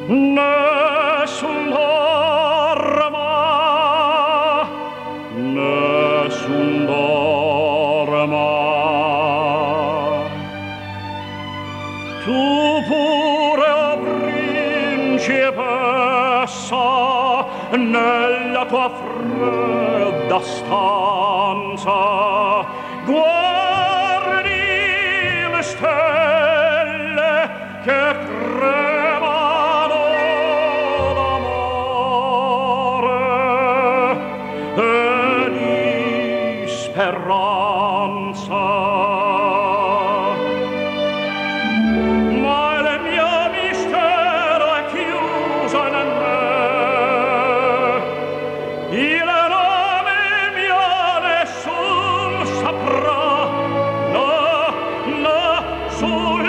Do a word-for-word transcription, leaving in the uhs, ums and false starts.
nessun dorma, nessun dorma. Tu pure, o principessa, nella tua fredda stanza guardi le stelle che tremano d'amore e di speranza. Ma il mio mistero è chiuso in me, il nome mio nessun saprà, no, no, sul